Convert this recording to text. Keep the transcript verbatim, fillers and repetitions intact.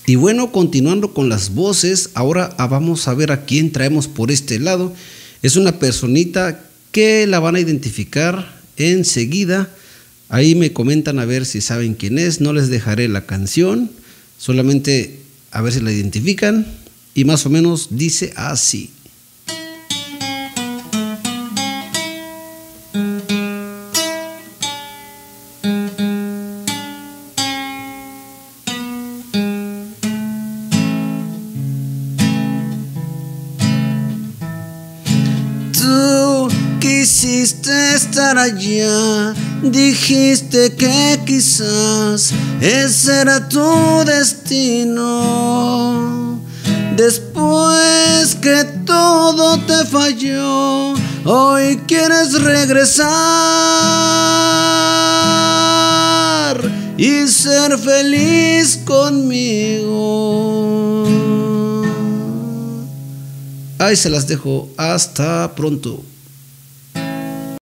Y bueno, continuando con las voces, ahora vamos a ver a quién traemos por este lado. Es una personita que la van a identificar enseguida. Ahí me comentan a ver si saben quién es. No les dejaré la canción, solamente a ver si la identifican. Y más o menos dice así. Tú quisiste estar allá, dijiste que quizás ese era tu destino. Después que todo te falló, hoy quieres regresar y ser feliz conmigo. Ahí se las dejo. Hasta pronto.